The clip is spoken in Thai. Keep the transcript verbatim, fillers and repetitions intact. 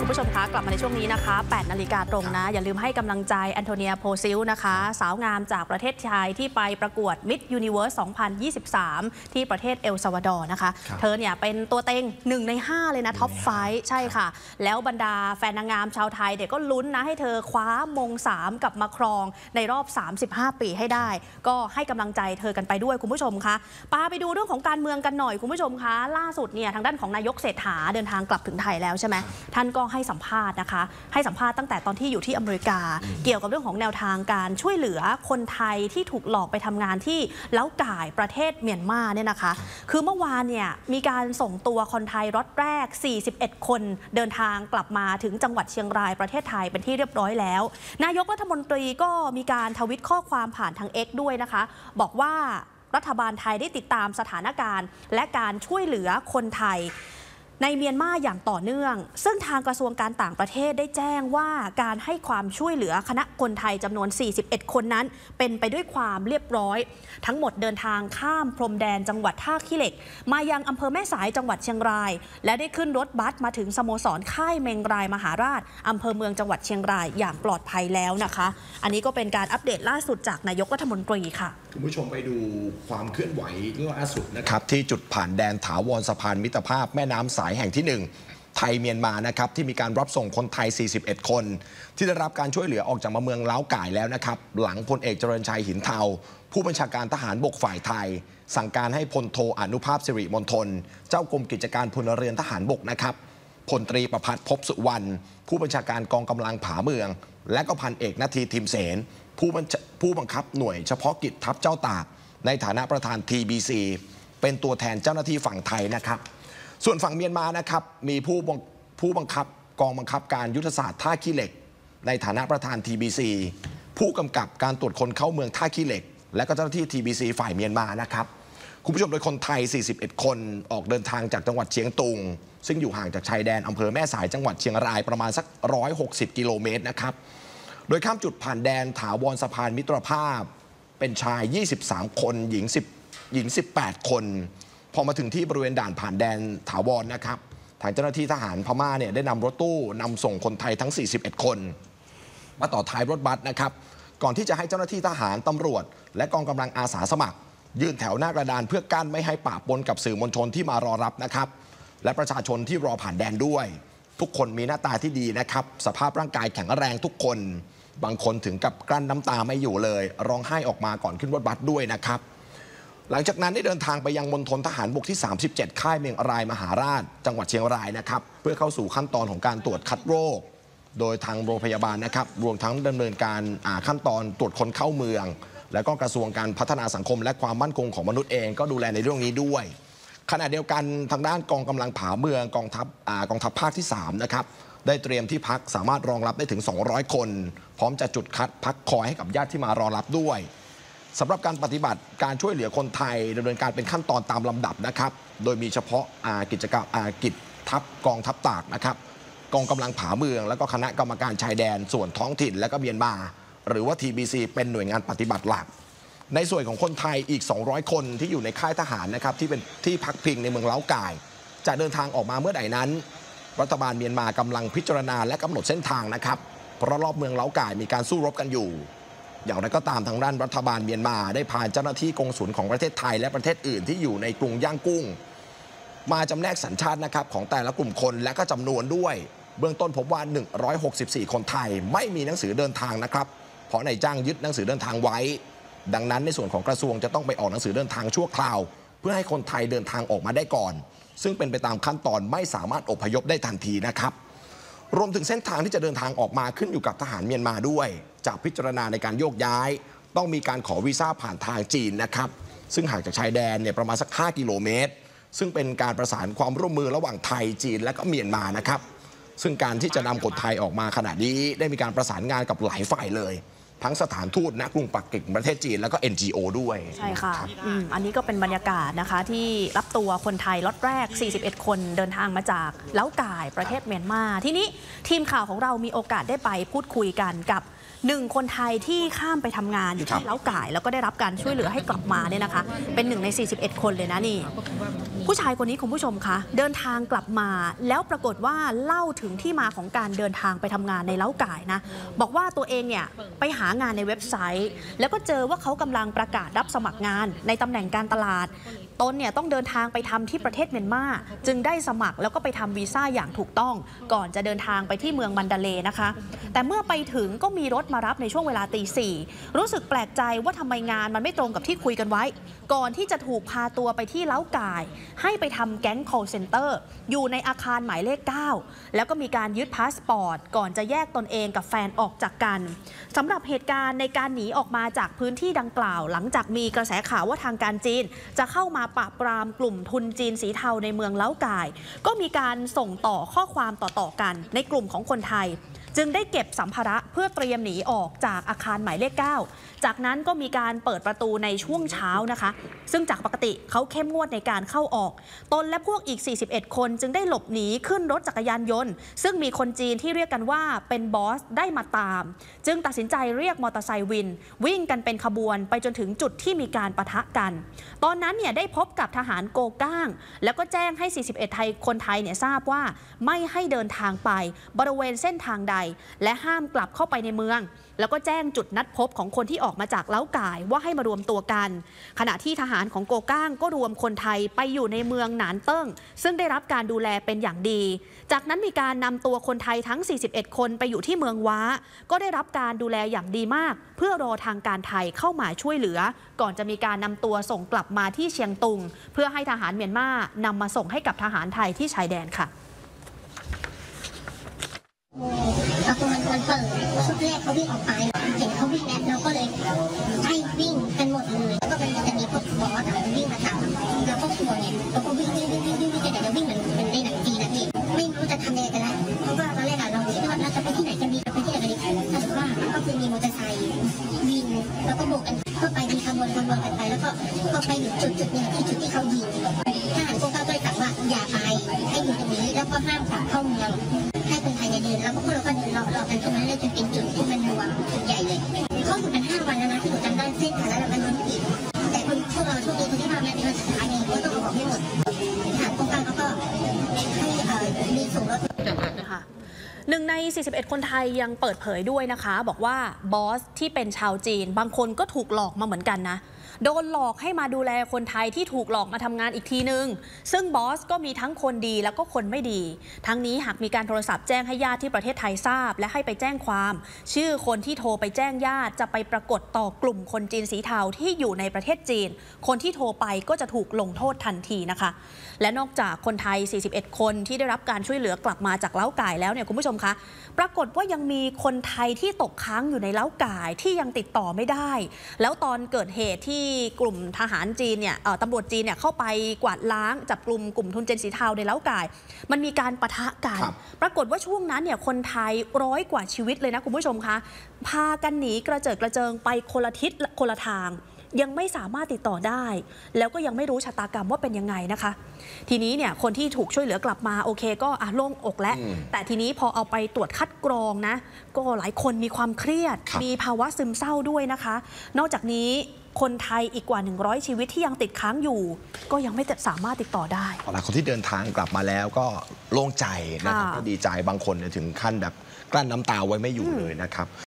คุณผู้ชมคะกลับมาในช่วงนี้นะคะแปดนาฬิกาตรงนะอย่าลืมให้กำลังใจแอนโทเนียโพซิลนะคะสาวงามจากประเทศไทยที่ไปประกวด Miss Universe สองพันยี่สิบสาม ที่ประเทศเอลซัลวาดอร์นะคะเธอเนี่ยเป็นตัวเต็งหนึ่งในห้าเลยนะท็อปไฟว์ใช่ค่ะแล้วบรรดาแฟนนางงามชาวไทยเด็กก็ลุ้นนะให้เธอคว้ามงสามกลับมาครองในรอบสามสิบห้าปีให้ได้ก็ให้กำลังใจเธอกันไปด้วยคุณผู้ชมคะปาไปดูเรื่องของการเมืองกันหน่อยคุณผู้ชมคะล่าสุดเนี่ยทางด้านของนายกเศรษฐาเดินทางกลับถึงไทยแล้วใช่ไหมท่านก็ให้สัมภาษณ์นะคะให้สัมภาษณ์ตั้งแต่ตอนที่อยู่ที่อเมริกาเกี่ยวกับเรื่องของแนวทางการช่วยเหลือคนไทยที่ถูกหลอกไปทำงานที่เล้าก่ายประเทศเมียนมาเนี่ยนะคะคือเมื่อวานเนี่ยมีการส่งตัวคนไทยรถแรกสี่สิบเอ็ดคนเดินทางกลับมาถึงจังหวัดเชียงรายประเทศไทยเป็นที่เรียบร้อยแล้วนายกรัฐมนตรีก็มีการทวิตข้อความผ่านทาง X ด้วยนะคะบอกว่ารัฐบาลไทยได้ติดตามสถานการณ์และการช่วยเหลือคนไทยในเมียนมาอย่างต่อเนื่องซึ่งทางกระทรวงการต่างประเทศได้แจ้งว่าการให้ความช่วยเหลือคณะคนไทยจำนวนสี่สิบเอ็ดคนนั้นเป็นไปด้วยความเรียบร้อยทั้งหมดเดินทางข้ามพรมแดนจังหวัดท่าขี้เหล็กมายังอำเภอแม่สายจังหวัดเชียงรายและได้ขึ้นรถบัสมาถึงสโมสรค่ายเมงรายมหาราชอำเภอเมืองจังหวัดเชียงรายอย่างปลอดภัยแล้วนะคะอันนี้ก็เป็นการอัปเดตล่าสุดจากนายกรัฐมนตรีค่ะคุณผู้ชมไปดูความเคลื่อนไหวล่าสุดนะครับที่จุดผ่านแดนถาวรสะพานมิตรภาพแม่น้ำสายแห่งที่หนึ่งไทยเมียนมานะครับที่มีการรับส่งคนไทยสี่สิบเอ็ดคนที่ได้รับการช่วยเหลือออกจากมาเมืองเล้าก่ายแล้วนะครับหลังพลเอกเจริญชัยหินเทาผู้บัญชาการทหารบกฝ่ายไทยสั่งการให้พลโทอนุภาพสิริมณฑลเจ้ากรมกิจการพลเรือนทหารบกนะครับพลตรีประภัสภพสุวรรณผู้บัญชาการกองกำลังผาเมืองและก็พันเอกนาทีทิมเสนผู้ผู้บังคับหน่วยเฉพาะกิจทัพเจ้าตากในฐานะประธาน ที บี ซี เป็นตัวแทนเจ้าหน้าที่ฝั่งไทยนะครับส่วนฝั่งเมียนมานะครับมีผู้ผู้บังคับกองบังคับการยุทธศาสตร์ท่าขี้เหล็กในฐานะประธาน ที บี ซี ผู้กำกับการตรวจคนเข้าเมืองท่าขี้เหล็กและก็เจ้าหน้าที่ ที บี ซี ฝ่ายเมียนมานะครับคุณผู้ชมโดยคนไทยสี่สิบเอ็ดคนออกเดินทางจากจังหวัดเชียงตุงซึ่งอยู่ห่างจากชายแดนอำเภอแม่สายจังหวัดเชียงรายประมาณสักหนึ่งร้อยหกสิบกิโลเมตรนะครับโดยข้ามจุดผ่านแดนถาวรสะพานมิตรภาพเป็นชายยี่สิบสามคนหญิง10หญิงสิบแปดคนพอมาถึงที่บริเวณด่านผ่านแดนถาวรนะครับทางเจ้าหน้าที่ทหารพม่าเนี่ยได้นำรถตู้นำส่งคนไทยทั้งสี่สิบเอ็ดคนมาต่อท้ายรถบัสนะครับก่อนที่จะให้เจ้าหน้าที่ทหารตำรวจและกองกำลังอาสาสมัครยืนแถวหน้ากระดานเพื่อกั้นไม่ให้ปะปนกับสื่อมวลชนที่มารอรับนะครับและประชาชนที่รอผ่านแดนด้วยทุกคนมีหน้าตาที่ดีนะครับสภาพร่างกายแข็งแรงทุกคนบางคนถึงกับกลั้นน้ำตาไม่อยู่เลยร้องไห้ออกมาก่อนขึ้นรถบัสด้วยนะครับหลังจากนั้นได้เดินทางไปยังมณฑลทหารบกที่สามสิบเจ็ดค่ายเมียงรายมหาราชจังหวัดเชียงรายนะครับเพื่อเข้าสู่ขั้นตอนของการตรวจคัดโรคโดยทางโรงพยาบาลนะครับรวมทั้งดำเนินการขั้นตอนตรวจคนเข้าเมืองและก็กระทรวงการพัฒนาสังคมและความมั่นคงของมนุษย์เองก็ดูแลในเรื่องนี้ด้วยขณะเดียวกันทางด้านกองกำลังผาเมืองกองทัพกองทัพภาคที่สามนะครับได้เตรียมที่พักสามารถรองรับได้ถึงสองร้อยคนพร้อมจะจุดคัดพักคอยให้กับญาติที่มารอรับด้วยสำหรับการปฏิบัติการช่วยเหลือคนไทยดำเนินการเป็นขั้นตอนตามลำดับนะครับโดยมีเฉพาะกิจกรรมกิจทัพกองทัพตากนะครับกองกำลังผาเมืองและก็คณะกรรมการชายแดนส่วนท้องถิ่นและก็เมียนมาหรือว่า ที บี ซี เป็นหน่วยงานปฏิบัติหลักในส่วนของคนไทยอีกสองร้อยคนที่อยู่ในค่ายทหารนะครับที่เป็นที่พักพิงในเมืองเล้าก่ายจะเดินทางออกมาเมื่อใดนั้นรัฐบาลเมียนมากำลังพิจารณาและกำหนดเส้นทางนะครับเพราะรอบเมืองเล้าก่ายมีการสู้รบกันอยู่อย่างไรก็ตามทางด้านรัฐบาลเมียนมาได้พาเจ้าหน้าที่กงสุลของประเทศไทยและประเทศอื่นที่อยู่ในกรุงย่างกุ้งมาจำแนกสัญชาตินะครับของแต่ละกลุ่มคนและก็จำนวนด้วยเบื้องต้นพบว่าหนึ่งร้อยหกสิบสี่คนไทยไม่มีหนังสือเดินทางนะครับเพราะนายจ้างยึดหนังสือเดินทางไว้ดังนั้นในส่วนของกระทรวงจะต้องไปออกหนังสือเดินทางชั่วคราวเพื่อให้คนไทยเดินทางออกมาได้ก่อนซึ่งเป็นไปตามขั้นตอนไม่สามารถอพยพได้ทันทีนะครับรวมถึงเส้นทางที่จะเดินทางออกมาขึ้นอยู่กับทหารเมียนมาด้วยจากพิจารณาในการโยกย้ายต้องมีการขอวีซ่าผ่านทางจีนนะครับซึ่งห่างจากชายแดนเนี่ยประมาณสักห้ากิโลเมตรซึ่งเป็นการประสานความร่วมมือระหว่างไทยจีนและก็เมียนมานะครับซึ่งการที่จะนำคนไทยออกมาขณะนี้ได้มีการประสานงานกับหลายฝ่ายเลยทั้งสถานทูตณกรุงปักกิ่งประเทศจีนแล้วก็ เอ็น จี โอ ด้วยใช่ค่ะออันนี้ก็เป็นบรรยากาศนะคะที่รับตัวคนไทยล็อตแรกสี่สิบเอ็ดคนเดินทางมาจากเล้าก่ายประเทศเมียนมาทีนี้ทีมข่าวของเรามีโอกาสได้ไปพูดคุยกันกับหนึ่งคนไทยที่ข้ามไปทำงานอยู่ที่เล้าก่ายแล้วก็ได้รับการช่วยเหลือให้กลับมาเนี่ยนะคะเป็นหนึ่งในสี่สิบเอ็ดคนเลยนะนี่ผู้ชายคนนี้คุณผู้ชมคะเดินทางกลับมาแล้วปรากฏว่าเล่าถึงที่มาของการเดินทางไปทำงานในเล้าก่ายนะบอกว่าตัวเองเนี่ยไปหางานในเว็บไซต์แล้วก็เจอว่าเขากำลังประกาศรับสมัครงานในตำแหน่งการตลาดตนเนี่ยต้องเดินทางไปทำที่ประเทศเมียนมาจึงได้สมัครแล้วก็ไปทำวีซ่าอย่างถูกต้องก่อนจะเดินทางไปที่เมืองมันดาเลย์นะคะแต่เมื่อไปถึงก็มีรถมารับในช่วงเวลาตีสี่รู้สึกแปลกใจว่าทำไมงานมันไม่ตรงกับที่คุยกันไว้ก่อนที่จะถูกพาตัวไปที่เล้าก่ายให้ไปทำแก๊ง call center อยู่ในอาคารหมายเลขเก้าแล้วก็มีการยึดพาสปอร์ตก่อนจะแยกตนเองกับแฟนออกจากกันสำหรับเหตุการณ์ในการหนีออกมาจากพื้นที่ดังกล่าวหลังจากมีกระแสข่าวว่าทางการจีนจะเข้ามาปราบปรามกลุ่มทุนจีนสีเทาในเมืองเล้าก่ายก็มีการส่งต่อข้อความต่อๆกันในกลุ่มของคนไทยจึงได้เก็บสัมภาระเพื่อเตรียมหนีออกจากอาคารหมายเลขเก้าจากนั้นก็มีการเปิดประตูในช่วงเช้านะคะซึ่งจากปกติเขาเข้มงวดในการเข้าออกตนและพวกอีกสี่สิบเอ็ดคนจึงได้หลบหนีขึ้นรถจักรยานยนต์ซึ่งมีคนจีนที่เรียกกันว่าเป็นบอสได้มาตามจึงตัดสินใจเรียกมอเตอร์ไซค์วินวิ่งกันเป็นขบวนไปจนถึงจุดที่มีการปะทะกันตอนนั้นเนี่ยได้พบกับทหารโกก้างแล้วก็แจ้งให้สี่สิบเอ็ดไทยคนไทยเนี่ยทราบว่าไม่ให้เดินทางไปบริเวณเส้นทางใดและห้ามกลับเข้าไปในเมืองแล้วก็แจ้งจุดนัดพบของคนที่ออกมาจากเล้าก่ายว่าให้มารวมตัวกันขณะที่ทหารของโกก้างก็รวมคนไทยไปอยู่ในเมืองหนานเติ้งซึ่งได้รับการดูแลเป็นอย่างดีจากนั้นมีการนำตัวคนไทยทั้งสี่สิบเอ็ดคนไปอยู่ที่เมืองว้าก็ได้รับการดูแลอย่างดีมากเพื่อรอทางการไทยเข้ามาช่วยเหลือก่อนจะมีการนำตัวส่งกลับมาที่เชียงตุงเพื่อให้ทหารเมียนมานำมาส่งให้กับทหารไทยที่ชายแดนค่ะประตูมันมันเปิดชุดแรกเขาวิ่งออกไปเห็นเขาวิ่งแล้วเราก็เลยให้วิ่งกันหมดเลยแล้วก็มันจะมีพวกบอสวิ่งมาถามแล้วก็กลัวเนี่ยเราก็วิ่งวิ่งวิ่งวิ่งวิ่งวิ่งแต่จะวิ่งเหมือนเป็นในหนังจีนนะพี่ไม่รู้จะทำยังไงกันแล้วเพราะว่าตอนแรกเราคิดว่าเราจะไปที่ไหนกันดีจะไปที่ไหนกันดีถ้าถือว่าก็คือมีมอเตอร์ไซค์วิ่งแล้วก็โบกกันเข้าไปมีขบวนขบวนกันไปแล้วก็เข้าไปอยู่จุดจุดนึงที่จุดที่เขายิงทหารพวกเขาก็เลยสั่งว่าอย่าไปให้อยู่ตรงนี้แล้วก็ห้ามกลับเข้าเมืองให้คนไทยเดินแล้วก็พวกเราก็เดินรอๆกันตรงนั้นเลยจนเป็นจุดที่มันรวมจุดใหญ่เลยเขาอยู่กันห้าวันแล้วนะที่อยู่จำได้เส้นทางแล้วมันล้นอีกแต่คนพวกเราโชคดีคนที่มาเนี่ยเป็นสถานีก็ต้องบอกให้หมดทหารพวกเราก็ให้มีส่งรถค่ะหนึ่งในสี่สิบเอ็ดคนไทยยังเปิดเผยด้วยนะคะบอกว่าบอสที่เป็นชาวจีนบางคนก็ถูกหลอกมาเหมือนกันนะโดนหลอกให้มาดูแลคนไทยที่ถูกหลอกมาทำงานอีกทีนึงซึ่งบอสก็มีทั้งคนดีแล้วก็คนไม่ดีทั้งนี้หากมีการโทรศัพท์แจ้งให้ญาติที่ประเทศไทยทราบและให้ไปแจ้งความชื่อคนที่โทรไปแจ้งญาติจะไปปรากฏต่อกลุ่มคนจีนสีเทาที่อยู่ในประเทศจีนคนที่โทรไปก็จะถูกลงโทษทันทีนะคะและนอกจากคนไทยสี่สิบเอ็ดคนที่ได้รับการช่วยเหลือกลับมาจากเล้าก่ายแล้วเนี่ยคุณผู้ชมคะปรากฏว่ายังมีคนไทยที่ตกค้างอยู่ในเล้าก่ายที่ยังติดต่อไม่ได้แล้วตอนเกิดเหตุที่กลุ่มทหารจีนเนี่ยตำรวจจีนเนี่ยเข้าไปกวาดล้างจับกลุ่มกลุ่มทุนจีนสีเทาในเล้าก่ายมันมีการปะทะกันปรากฏว่าช่วงนั้นเนี่ยคนไทยร้อยกว่าชีวิตเลยนะคุณผู้ชมคะพากันหนีกระเจิดกระเจิงไปคนละทิศคนละทางยังไม่สามารถติดต่อได้แล้วก็ยังไม่รู้ชะตากรรมว่าเป็นยังไงนะคะทีนี้เนี่ยคนที่ถูกช่วยเหลือกลับมาโอเคก็อ่ะโล่งอกแล้วแต่ทีนี้พอเอาไปตรวจคัดกรองนะก็หลายคนมีความเครียดมีภาวะซึมเศร้าด้วยนะคะนอกจากนี้คนไทยอีกกว่าหนึ่งร้อยชีวิตที่ยังติดค้างอยู่ก็ยังไม่สามารถติดต่อได้หลายคนที่เดินทางกลับมาแล้วก็โล่งใจนะครับก็ดีใจบางคนถึงขั้นแบบกลั้นน้ำตาไว้ไม่อยู่เลยนะครับ